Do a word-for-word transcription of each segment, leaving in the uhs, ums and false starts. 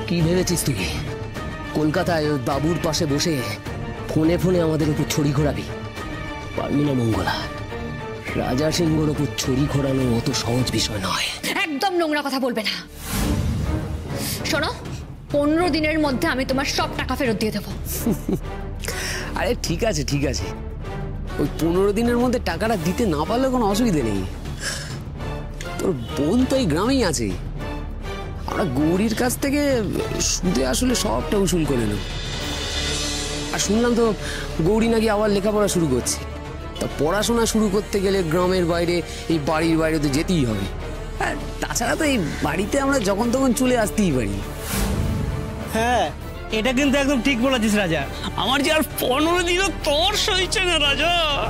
কি ভেবেছিস তুই কলকাতায় বাবুর পাশে বসে ফোনে ফোনে আমাদের উপর ছড়ি ঘোরাবি? পারবি না মঙ্গলা। রাজা সিংহর উপর ছড়ি ঘোরানো অত সহজ বিষয় নয়। একদম নোংরা কথা বলবে না। শোনো, পনেরো দিনের মধ্যে আমি তোমার সব টাকা ফেরত দিয়ে দেবো। আরে ঠিক আছে ঠিক আছে, ওই পনেরো দিনের মধ্যে টাকাটা দিতে না পারলে কোনো অসুবিধে নেই। তোর বোন তো এই গ্রামেই আছে, আমরা গৌরীর কাছ থেকে সুদে আসলে সবটা উসুল করে নেব। আর শুনলাম তো গৌরী নাকি আবার লেখাপড়া শুরু করছে। তা পড়াশোনা শুরু করতে গেলে গ্রামের বাইরে, এই বাড়ির বাইরে তো যেতেই হবে। আর তাছাড়া তো এই বাড়িতে আমরা যখন তখন চলে আসতেই পারি। হ্যাঁ, এটা কিন্তু একদম ঠিক বলেছিস রাজা। আমার যে আর পনেরো দিনও তোর সইছে না রাজা।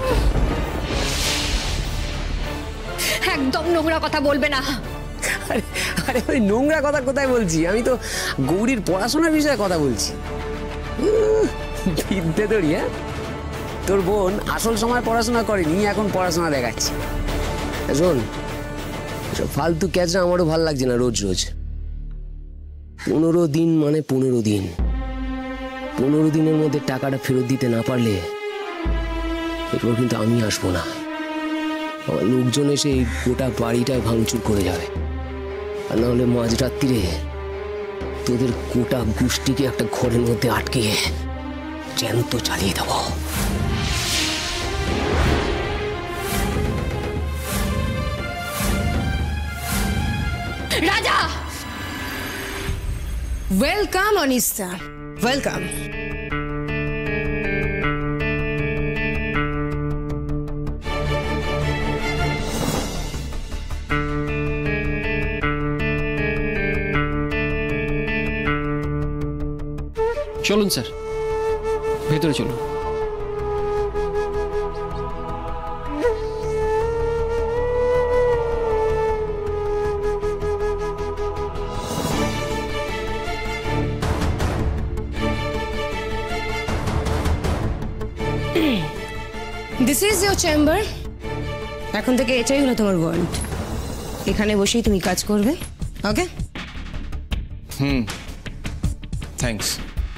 একদম নোংরা কথা বলবে না। আরে আরে ওই নোংরা কথা কোথায় বলছি, আমি তো গৌরীর পড়াশোনার বিষয়ে কথা বলছি। বিদ্যে তোরই। হ্যাঁ, তোর বোন আসল সময় পড়াশোনা করেনি, এখন পড়াশোনা দেখাচ্ছে। শোন, ফালতু ক্যাচরা আমারও ভাল লাগছে না রোজ রোজ। পনেরো দিন মানে পনেরো দিন, পনেরো দিনের মধ্যে টাকাটা ফেরত দিতে না পারলে এরপর কিন্তু আমি আসবো না। আমার লোকজন এসে এই গোটা বাড়িটায় ভাঙচুর করে যাবে। আর না হলে মাঝরাত্রিরে তোদের গোটা গোষ্ঠীকে একটা ঘরের মধ্যে আটকে জ্যান্ত চালিয়ে দেব। রাজা! Welcome Anista, welcome. চলুন স্যার, ভেতরে চলুন। This is your chamber. এখন থেকে এটাই হলো তোমার ওয়ার্ল্ড। এখানে বসেই তুমি কাজ করবে, okay? Hmm, thanks.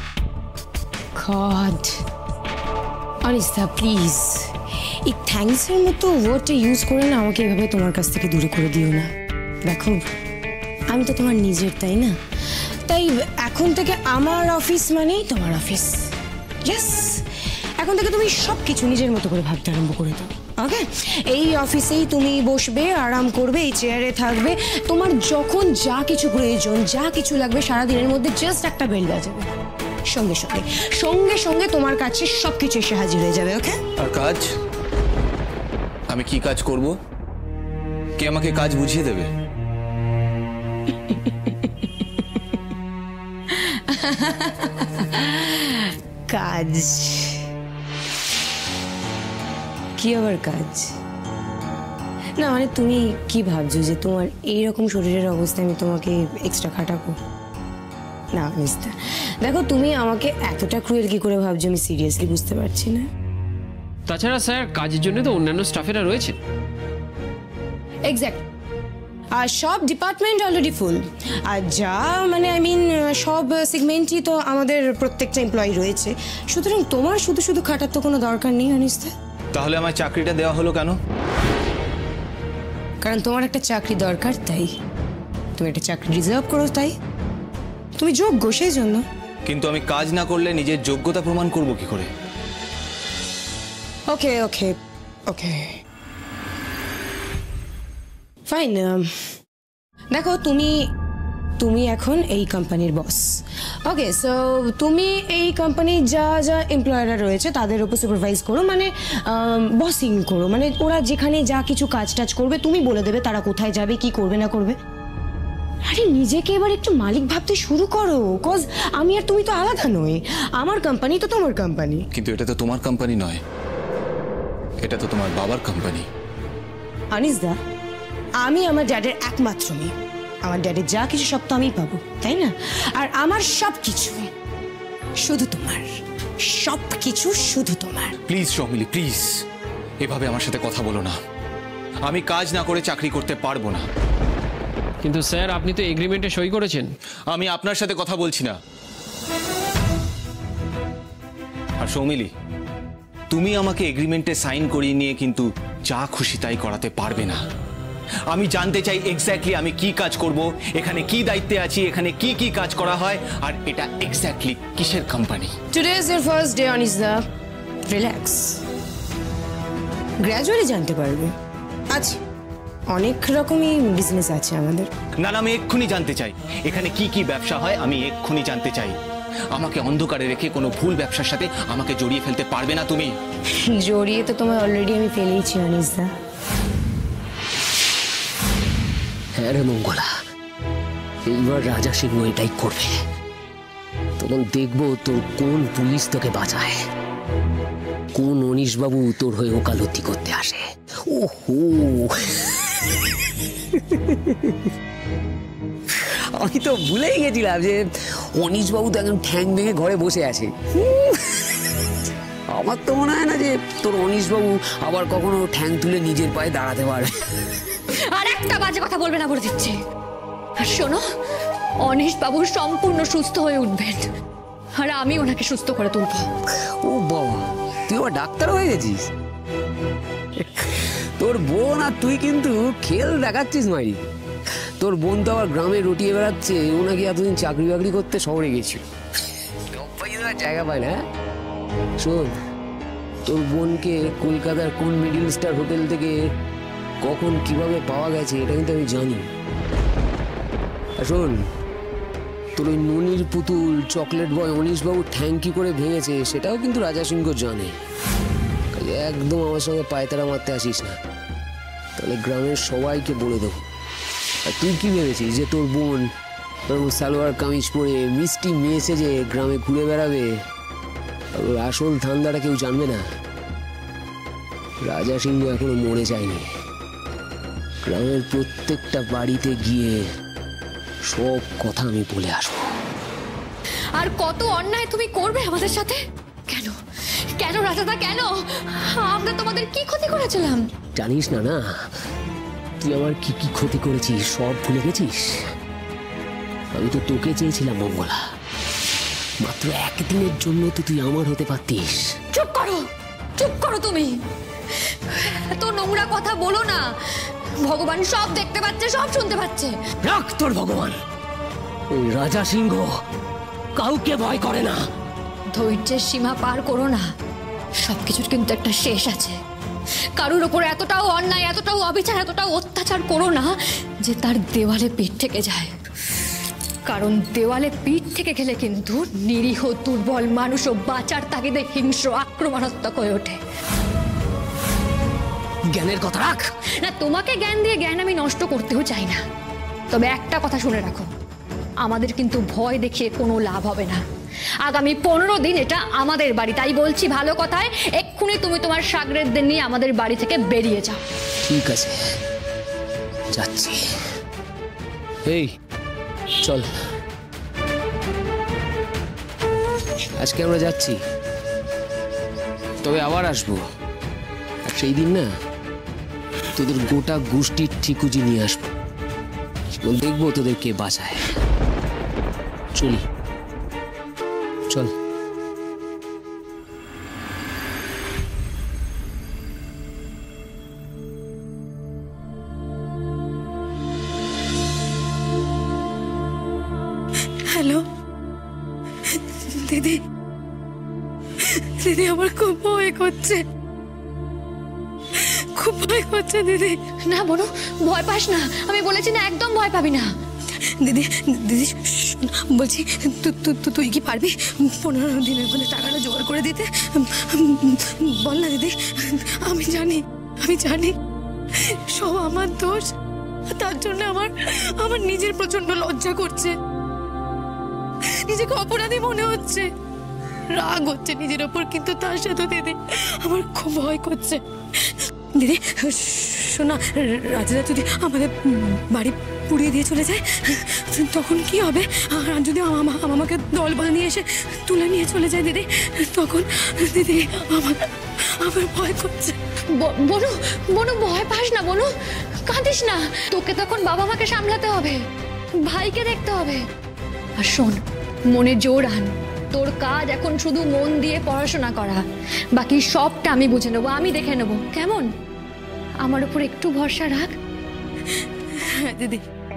God, Anista please, এই থ্যাঙ্কসের মতো ওয়ার্ডটা ইউজ করে না আমাকে এভাবে তোমার কাছ থেকে দূরে করে দিও না। দেখো, আমি তো তোমার নিজের, তাই না? তাই এখন থেকে আমার অফিস মানেই তোমার অফিস। ইয়েস, এখন থেকে তুমি সব কিছু নিজের মতো করে ভাবতে আরম্ভ করে দাও, ওকে? এই অফিসেই তুমি বসবে, আরাম করবে, এই চেয়ারে থাকবে। তোমার যখন যা কিছু প্রয়োজন, যা কিছু লাগবে সারাদিনের মধ্যে জাস্ট একটা বেল বাজাবে, সঙ্গে সঙ্গে সঙ্গে সঙ্গে তোমার কাছে সবকিছু এসে হাজির হয়ে যাবে, ওকে? আর কাজ? আমি কি কাজ করব? কে আমাকে কাজ বুঝিয়ে দেবে? কাজ? কি আবার কাজ? না মানে তুমি কি ভাবছো যে তোমার এইরকম শরীরের অবস্থায় আমি তোমাকে এক্সট্রা খাটাবো? না অনিস্তা, দেখো তুমি আমাকে এতটা ক্রুয়েল কি করে ভাবছো আমি সিরিয়াসলি বুঝতে পারছি না। তাছাড়া স্যার, কাজের জন্য তো অন্যান্য স্টাফেরা রয়েছে। এক্স্যাক্ট। আর সব ডিপার্টমেন্ট অলরেডি ফুল। আর যা মানে আই মিন সব সেগমেন্টই তো আমাদের প্রত্যেকটা এমপ্লয়ি রয়েছে। সুতরাং তোমার শুধু শুধু খাটার তো কোনো দরকার নেই অনিস্তা। তাহলে আমার চাকরিটা দেওয়া হলো কেন? কারণ তোমার একটা চাকরি দরকার, তাই। তুমি একটা চাকরি রিজার্ভ করো, তাই। তুমি যোগ্য সেই জন্য। কিন্তু আমি কাজ না করলে নিজের যোগ্যতা প্রমাণ করব কি করে? Okay okay okay fine. দেখো তুমি তুমি এখন এই কোম্পানির বস, ওকে? সো তুমি এই কোম্পানির যা যা এমপ্লয়াররা রয়েছে তাদের উপর সুপারভাইজ করো, মানে বসিং করো। মানে ওরা যেখানে যা কিছু কাজ টাজ করবে তুমি বলে দেবে তারা কোথায় যাবে, কি করবে না করবে। আরে নিজেকে এবার একটু মালিক ভাবতে শুরু করো, কজ আমি আর তুমি তো আলাদা নই। আমার কোম্পানি তো তোমার কোম্পানি। কিন্তু এটা তো তোমার কোম্পানি নয়, এটা তো তোমার বাবার কোম্পানি। আনিসদা, আমি আমার ড্যাডের একমাত্র মেয়ে। আমার ড্যাডের যা কিছু সব তো আমিই পাবো, তাই না? আর আমার সব কিছু শুধু তোমার, সব কিছু শুধু তোমার। প্লিজ শর্মিলি, প্লিজ এভাবে আমার সাথে কথা বলো না। আমি কাজ না করে চাকরি করতে পারবো না। কিন্তু স্যার আপনি তো এগ্রিমেন্টে সই করেছেন। আমি আপনার সাথে কথা বলছি না। আর সৌমিলি, তুমি আমাকে এগ্রিমেন্টে সাইন করিয়ে নিয়ে কিন্তু যা খুশি তাই করাতে পারবে না। আমি জানতে চাই এক্স্যাক্টলি আমি কি কাজ করব, এখানে কি দায়িত্বে আছি, এখানে কি কি কাজ করা হয়, আর এটা এক্স্যাক্টলি কিসের company. Today is your first day অনিসদা, রিল্যাক্স, গ্র্যাজুয়ালি জানতে পারবে। আচ্ছা, অনেক রকমই বিজনেস আছে আমাদের। না না, আমি এক্ষুনি জানতে চাই এখানে কি কি ব্যবসা হয়, আমি এক্ষুনি জানতে চাই। আমাকে অন্ধকারে রেখে কোনো ভুল ব্যবসার সাথে আমাকে জড়িয়ে ফেলতে পারবে না তুমি। জড়িয়ে তো তোমায় অলরেডি আমি ফেলেইছি অনিসদা। হ্যাঁ রে মঙ্গলা, এইবার রাজা সিংহ এটাই করবে। তখন দেখবো তোর কোন পুলিশ তোকে বাঁচায়, কোন অনিশবাবু তোর হয়ে ওকালতি করতে আসে। ওহো, আমি তো ভুলেই গেছিলাম যে অনিশবাবু তো একদম ঠ্যাং ভেঙে ঘরে বসে আছে। আমার তো মনে হয় না যে তোর অনিশবাবু আবার কখনো ঠ্যাং তুলে নিজের পায়ে দাঁড়াতে পারবে। আর একটা বাজে কথা বলবে না বলে দিচ্ছি। আর শোনো, অনিশ বাবু সম্পূর্ণ সুস্থ হয়ে উঠবেন, আর আমি ওনাকে সুস্থ করে তুলবো। ও বাবা, তুই আবার ডাক্তার হয়ে গেছিস? তোর বোন আর তুই কিন্তু খেল দেখাচ্ছিস মাইরি। তোর বোন তো আবার গ্রামে রটিয়ে বেড়াচ্ছে, ও নাকি এতদিন চাকরি বাকরি করতে শহরে গেছিল, জায়গা পায় না। শোন, তোর বোনকে কলকাতার কোন মিডিল স্টার হোটেল থেকে কখন কিভাবে পাওয়া গেছে এটা কিন্তু আমি জানি। আর শোন, তোর ওই ননির পুতুল চকলেট বয় অনিশবাবু ঠ্যাং কি করে ভেঙেছে সেটাও কিন্তু রাজা সিংহ জানে। একদম আমার সঙ্গে পায়তারা মারতে আসিস না, তাহলে গ্রামের সবাইকে বলে দেবো। আর তুই কি ভেবেছিস যে তোর বোন সালোয়ার কামিজ পরে মিষ্টি মেয়ে সেজে গ্রামে ঘুরে বেড়াবে, আর ওর আসল ধান্দাটা কেউ জানবে না? রাজা সিংহ এখনো মরে যায়নি। গ্রামের প্রত্যেকটা বাড়িতে গিয়ে সব কথা আমি বলে আসবো। আর কত অন্যায় তুমি করবে আমাদের সাথে? কেন কেন রাজাদা, কেন? আমরা তোমাদের কি ক্ষতি করেছিলাম? জানিস না না, তুই আমার কি কি ক্ষতি করেছিস সব ভুলে গেছিস? আমি তো তোকে চেয়েছিলাম মঙ্গলা, মাত্র একদিনের জন্য তো তুই আমার হতে পারতিস। চুপ করো, চুপ করো তুমি, এত নোংরা কথা বলো না। ভগবান সব দেখতে পাচ্ছে, সব শুনতে পাচ্ছে। রাখ তোর ভগবান। ওই রাজা সিংহ কাউকে ভয় করে না। ধৈর্যের সীমা পার করো না, সবকিছুর কিন্তু একটা শেষ আছে। কারুর ওপর এতটাও অন্যায়, এতটাও অবিচার, এতটাও অত্যাচার করো না যে তার দেওয়ালে পিঠ থেকে যায়। কারণ দেওয়ালে পিঠ থেকে গেলে কিন্তু নিরীহ দুর্বল মানুষও বাঁচার তাগিদে হিংস্র আক্রমণাত্মক হয়ে ওঠে। জ্ঞানের কথা রাখ। না, তোমাকে জ্ঞান দিয়ে জ্ঞান আমি নষ্ট করতেও চাই না, তবে একটা কথা শুনে রাখো, আমাদের কিন্তু ভয় দেখিয়ে কোনো লাভ হবে না। আগামী পনেরো দিন এটা আমাদের বাড়ি, তাই বলছি ভালো কথায় এক্ষুনি তুমি তোমার সাগরেদদের নিয়ে আমাদের বাড়ি থেকে বেরিয়ে যাও। ঠিক আছে, যাচ্ছি। এই চল, আজকে আমরা যাচ্ছি, তবে আবার আসবো। আর সেই দিন না তোদের গোটা গোষ্ঠীর ঠিকুজি নিয়ে আসবো, দেখবো তোদের কে বাঁচায়। চলি, চল। হ্যালো দিদি, দিদি আমার খুব ভয় করছে, খুব ভয় করছে দিদি। না বোনো, ভয় পাস না, আমি বলেছি না একদম ভয় পাবি না। দিদি দিদি বলছি, তুই কি পারবি পনেরো দিনের মধ্যে টাকাটা জোগাড় করে দিতে? বল না দিদি, আমি জানি আমি জানি সব আমার দোষ, তার জন্য আমার আমার নিজের প্রচন্ড লজ্জা করছে, নিজেকে অপরাধী মনে হচ্ছে, রাগ হচ্ছে নিজের ওপর, কিন্তু তার সাথে দিদি আমার খুব ভয় করছে। দিদি শোনা, রাজারা যদি আমাদের বাড়ি পুড়িয়ে দিয়ে চলে যায় তখন কি হবে? আর যদি আমাকে দল বল নিয়ে এসে তুলে নিয়ে চলে যায় দিদি, তখন দিদি আমার আমার ভয় করছে। বনু বনু ভয় পাস না বনু, কাঁদিস না, তোকে তখন বাবা মাকে সামলাতে হবে, ভাইকে দেখতে হবে। আর শোন, মনে জোর আন, তোর কাজ এখন শুধু মন দিয়ে পড়াশোনা করা, বাকি সবটা আমি বুঝে নেবো, আমি দেখে নেবো, কেমন? আমার উপর একটু ভরসা রাখ। হ্যাঁ দিদি,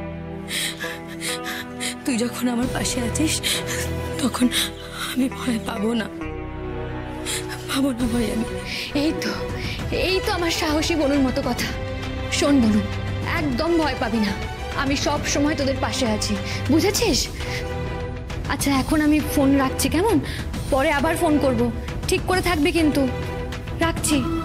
তুই যখন আমার পাশে আছিস তখন আমি ভয় পাবো না, পাবো না ভয় আমি। এই তো এই তো আমার সাহসী বনুর মতো কথা। শোন বনু, একদম ভয় পাবি না, আমি সব সময় তোদের পাশে আছি, বুঝেছিস? আচ্ছা এখন আমি ফোন রাখছি, কেমন? পরে আবার ফোন করব, ঠিক করে থাকবি কিন্তু। রাখছি।